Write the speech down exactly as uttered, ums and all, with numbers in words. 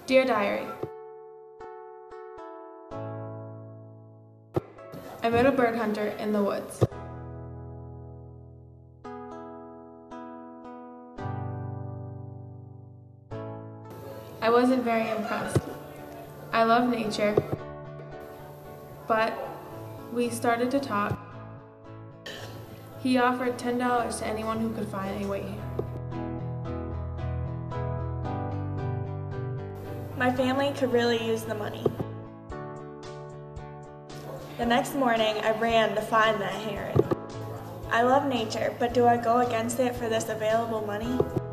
Dear Diary, I met a bird hunter in the woods. I wasn't very impressed. I love nature, but we started to talk. He offered ten dollars to anyone who could find a white heron. My family could really use the money. The next morning, I ran to find that heron. I love nature, but do I go against it for this available money?